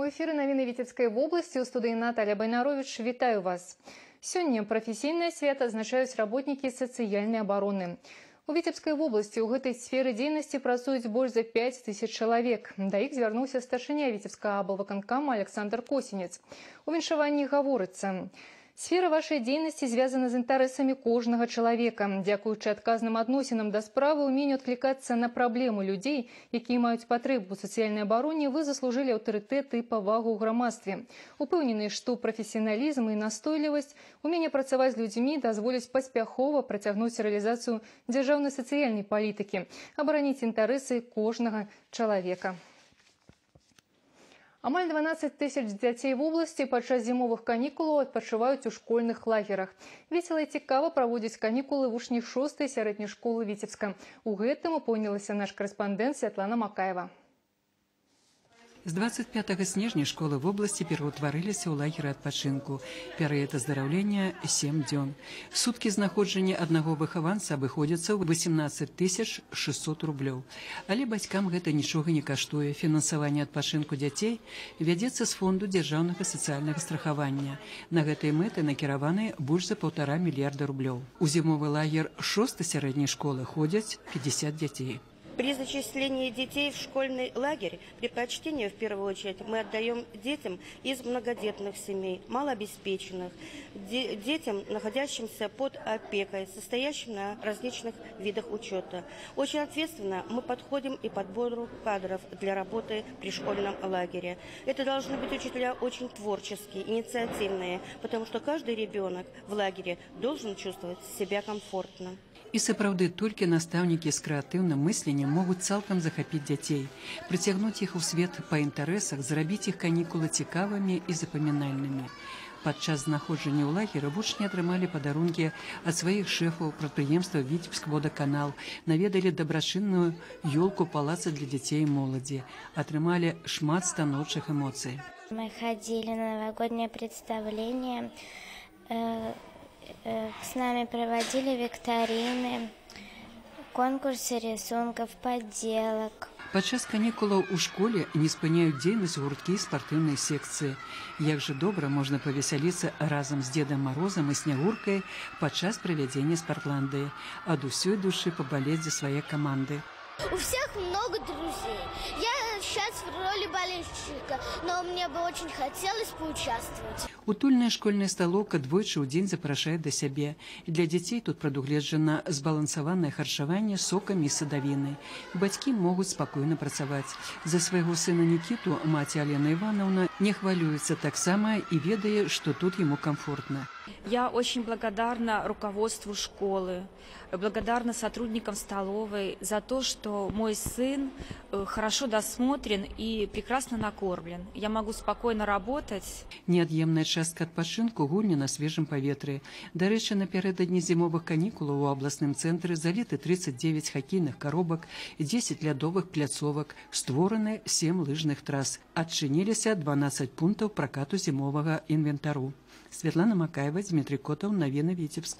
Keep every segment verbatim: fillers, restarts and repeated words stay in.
У эфіры навіны Віцебскай вобласці ў студыі Наталья Байнарович. Вітаю вас. Сёння прафесійнае свята адзначаюць работнікі сацыяльнай абароны. У Віцебскай вобласці ў гэтай сферы дзейнасці працуюць больш за пяць тысяч чалавек. Да іх звярнуўся старшыня Віцебскага аблвыканкама Александр Косінец. У віншаванні гаворыцца: сфера вашай дзейнасці звязана з інтарэсамі кожнага чалавека. Дзякуючы адказным адносінам да справы, уменню адклікацца на праблемы людзей, якія маюць патрэбу ў сацыяльнай абароне, вы заслужылі аўтарытэт і павагу ў грамадстве. Упэўнены, што прафесіяналізм і настойлівасць, уменне працаваць з людзьмі дазволяць паспяхова працягнуць рэалізацыю дзяржаўнай сацыяльнай палітыкі, абараніць інтарэсы кожнага чалавека. Амаль дванаццаць тысяч дзяцей вобласці падчас зімовых канікулаў адпачываюць у школьных лагерах. Весела і цікава праводзяць канікулы вучні шостай сярэдняй школы Віцебска. У гэтым упэўнілася наш карэспандэнт Святлана Макаева. З двадцать пятага снежня школы в области пераўтварыліся ў лагеры адпачынку. Перыяд аздараўлення сем дзён. Суткі знаходжання аднаго выхаванца абыходзяцца ў восемнадцаць тысяч шестьсот рублёў. Але бацькам гэта нічога не каштуе. Фінансаванне адпачынку дзяцей вядзецца з фонду дзяржаўнага сацыяльнага страхавання. На гэтай мэты накіраваны больш за паўтара мільярда рублёў. У зімовы лагер шостай сярэдняй школы ходзяць пятьдесят дзяцей. При зачислении детей в школьный лагерь предпочтение в первую очередь мы отдаем детям из многодетных семей, малообеспеченных, де детям, находящимся под опекой, состоящим на различных видах учета. Очень ответственно мы подходим и подбору кадров для работы при школьном лагере. Это должны быть учителя очень творческие, инициативные, потому что каждый ребенок в лагере должен чувствовать себя комфортно. І сапраўды толькі настаўнікі з крэатыўным мысленнем могуць цалкам захапіць дзяцей, прыцягнуць іх у свет па інтарэсах, зрабіць іх канікулы цікавымі і запамінальнымі. Падчас знаходжання ў лагеры вучні атрымалі падарункі ад сваіх шэфаў прадпрыемства Віцебскводаканал, наведалі дабрачынную ёлку палаца для дзяцей і моладзі, атрымалі шмат станоўчых эмоцый. Мы ходили на новогоднее представление, э с нами проводили викторины, конкурсы рисунков, подделок. Падчас канікулаў у школе не спыняюць дзейнасць гурткі і спартыўнай секцыі. Як жа добра можна павесяліцца разам з Дедам Марозам і Снягуркай падчас правядзення спартландыі, ад усёй душы пабалець за свае каманды. У всех много друзей. Я сейчас в роли болельщика, но мне бы очень хотелось поучаствовать. Утульная школьная сталоўка двойчы ў дзень запрашае да сябе. Для дзяцей тут прадугледжана збалансаванае харчаванне сокамі і садавінай. Бацькі могуць спакойна працаваць. За свайго сына Нікіту маці Алена Івановна не хвалюецца таксама і ведае, што тут ему комфортно. Я очень благодарна руководству школы, благодарна сотрудникам столовой за то, что мой сын хорошо досмотрен и прекрасно накормлен. Я могу спокойно работать. Неад'емная частка адпачынку гульня на свежым паветры. Дарэчы, напярэдадні зімовых канікулаў у абласным цэнтры заліты тридцать девять хакейных коробак, десять лядовых пляцовак, створаны семь лыжных трас. Адчыніліся дванаццаць пунктаў пракату зімовага інвентару. Светлана Макаева, Дмитрий Котов, навіны Віцебск.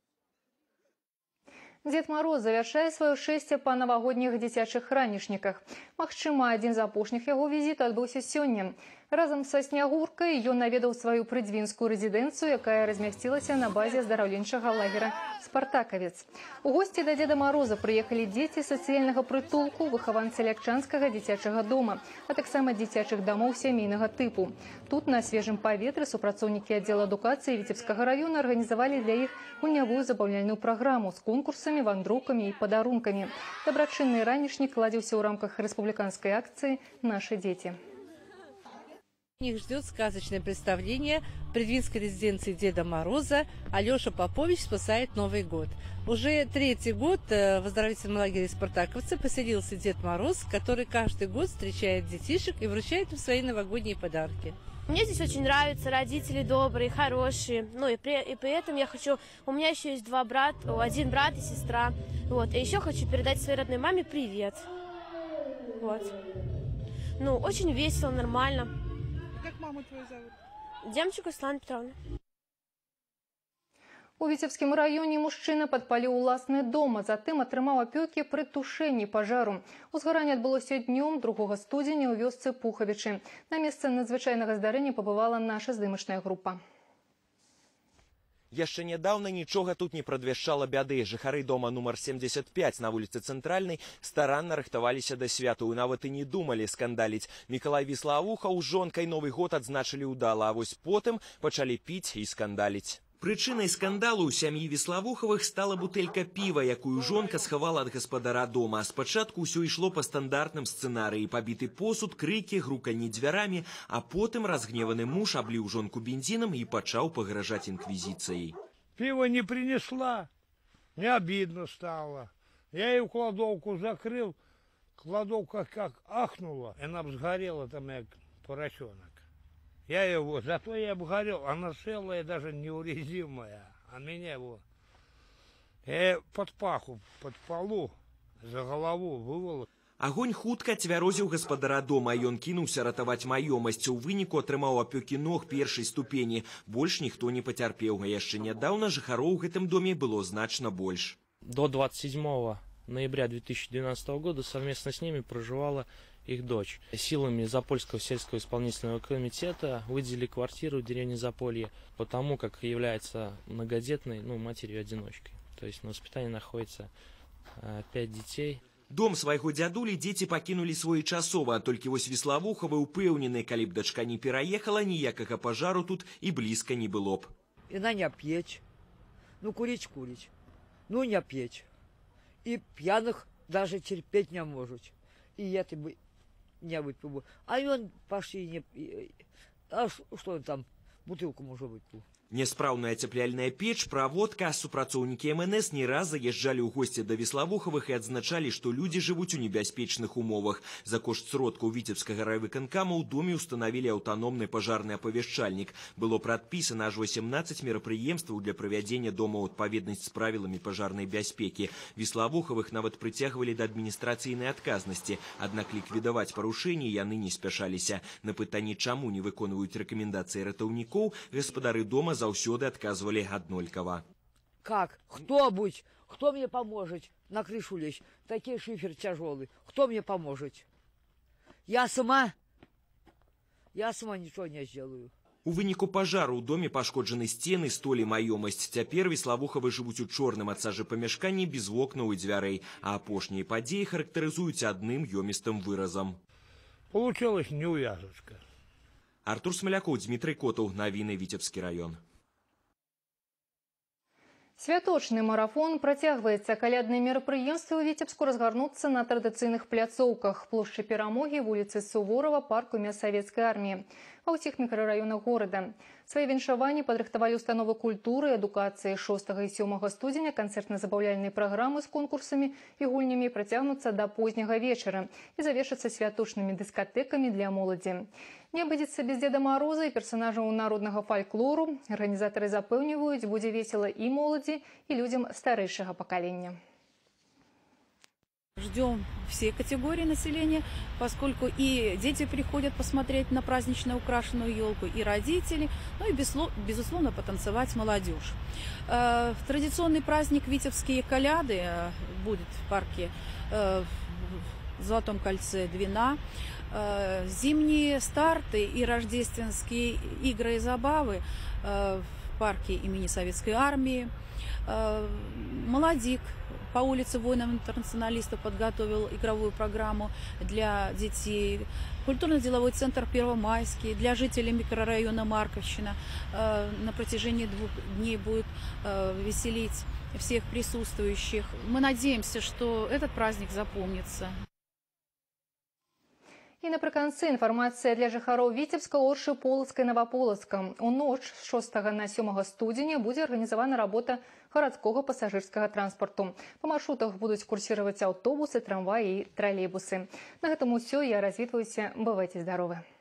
Дед Мороз завяршае сваё шэсце па навагодніх дзіцячых ранішніках. Магчыма, адзін з апошніх яго візітаў адбыўся сёння. Разам са Снягуркай ён наведаў сваю прыдзвінскую рэзідэнцыю, якая размясцілася на базе аздараўленчага лагера «Спартакавец». У госці да Деда Мороза прыехалі дзеці сацыяльнага прытулку, выхаванцы Лякчанскага дзіцячага дома, а таксама дзіцячых дамоў сямейнага тыпу. Тут на свежым паветры супрацоўнікі аддзела адукацыі Віцебскага раёна арганізавалі для іх гульнявую забаўляльную праграму з конкурсамі, вандроўкамі і падарункамі. Дабрачынны ранішнік ладзіўся ў рамках рэспубліканскай акцыі «Наши дети». Их ждет сказочное представление в придвинской резиденции Деда Мороза. Алеша Попович спасает Новый год. Уже третий год в оздоровительном лагере спартаковцы поселился Дед Мороз, который каждый год встречает детишек и вручает им свои новогодние подарки. Мне здесь очень нравятся, родители добрые, хорошие. Ну и при, и при этом я хочу... У меня еще есть два брата, один брат и сестра. Вот. И еще хочу передать своей родной маме привет. Вот. Ну, очень весело, нормально. Как маму твою зовут? Демчик Светлана Петровна. У Віцебскім раёне мужчына падпаліў уласны дом, а затым атрымаў апёкі пры тушэнні пажару. Узгаранне адбылося днём другога студзеня ў вёсцы Пухавічы. На месцы надзвычайнага здарэння пабывала наша здымачная група. Яшчэ нядаўна нічога тут не прадвяшчала бяды. Жыхары дома нумар семьдесят пять на вуліцы Цэнтральнай старанна рыхтаваліся да святу і нават і не думалі скандаліць. Мікалай Віславухаў з жонкай Новы год адзначылі ўдала, а вось потым пачалі піць і скандаліць. Прычынай скандалу ў сям'і Віславухавых стала бутэлька піва, якую жонка схавала ад гаспадара дома. Спачатку ўсё ішло па стандартным сцэнарыі: пабіты посуд, крыкі, груканні дзвярамі, а потым разгневаны муж абліў жонку бензинам і пачаў пагражаць інквізіцыяй. Пиво не принесла, мне обидно стало. Я ее в кладовку закрыл, кладовка как ахнула, и она сгорела там как поросенок. Я его, зато я обгорел, она целая, даже неурезимая, а меня его, я под паху, под полу, за голову выволок. Агонь хутка цвярозіў гаспадара дома, ён кінуўся ратаваць маёмасць. У выніку атрымаў апёкі ног першай ступені. Больш ніхто не пацярпеў, а яшчэ нядаўна жыхароў у гэтым доме было значна больш. До двадцать седьмого ноября две тысячи двенадцатого года совместно с ними проживала их дочь. Силами Запольского сельского исполнительного комитета выделили квартиру в деревне Заполье, потому как является многодетной, ну, матерью-одиночкой. То есть на воспитании находится э, пять детей. Дом свайго дзядулі дзеці пакінулі своечасова, толькі вось Віславухавы ўпэўнены, калі б дачка не пераехала, ніякага пажару тут і блізка не было б. Іна не п'ець, ну куріць куріць, ну не п'ець. І п'яных даже терпеть не можуть. І я бы не выпил. А он пошли не... А что там, бутылку может выпил. Няспраўная цепляльная печ, праводка, супрацоўнікі эм эн эс не раз заязджалі ў госці да Віславухавых і адзначалі, што людзі жывуць у небяспечных умовах. За кошт сродкаў Віцебскага райвыканкама ў доме ўстанавілі аўтаномны пажарны апавяшчальнік. Было прадпісана аж восемнадцаць мерапрыемстваў для правядзення дома ў адпаведнасць з правіламі пажарнай бяспекі. Віславухавых нават прыцягвалі да адміністрацыйнай адказнасці, аднак ліквідаваць парушэнні яны не спяшаліся. На пытанне, чаму не выконваюць рэкамендацыі ратаўнікоў, гаспадары дома заўсёды отказывали однолькова. Как? Кто-нибудь? Кто мне поможет на крышу лечь? Такие шифер тяжелый. Кто мне поможет? Я сама? Я сама ничего не сделаю. У выніку пажару ў доме пашкоджаны сцены, столі, маёмасць. Цяпер Віславухавы жывуць у чорным ад сажы памяшканні без вокнаў і дзвярэй, а апошнія падзеі характарызуюць адным ёмістым выразам. Получилась неувязочка. Артур Смоляков, Дмитрий Котов. Навіны, Віцебскі раён. Святочны марафон працягваецца. Калядныя мерапрыемствы ў Віцебску разгарнуцца на традыцыйных пляцоўках: плошчы Перамогі, вуліцы Суворова, парку Мясавецкай арміі. Ва ўсіх мікрараёнах горада. Свае віншаванні падрыхтавалі установы культуры і адукацыі. шостага і сёмага студзеня канцэртна-забаўляльныя праграмы з конкурсамі і гульнямі працягнуцца да позняга вечара і завершацца святочнымі дыскатэкамі для моладзі. Не абыдзецца без Деда Мороза і персонажаў народнага фальклору. Арганізатары запэўніваюць, будзе весела і моладзі, і людзям старэйшага пакалення. Ждем все категории населения, поскольку и дети приходят посмотреть на празднично украшенную елку, и родители, ну и безусловно потанцевать молодежь. Традиционный праздник Витебские коляды будет в парке в Золотом кольце Двина. Зимние старты и рождественские игры и забавы в парке имени Советской армии. Молодик по улице воинов-интернационалистов подготовил игровую программу для детей. Культурно-деловой центр Первомайский для жителей микрорайона Марковщина на протяжении двух дней будет веселить всех присутствующих. Мы надеемся, что этот праздник запомнится. І напрыканцы інфармацыя для жыхароў Віцебска, Оршы, Полацка і Наваполацка. У ноч з шостага на сёмага студзеня будзе арганізавана работа гарадскога пасажырскага транспарту. Па маршрутах будуць курсіраваць аўтобусы, трамваі і тралейбусы. На гэтым усё. Я развітваюся. Бывайце здаровы.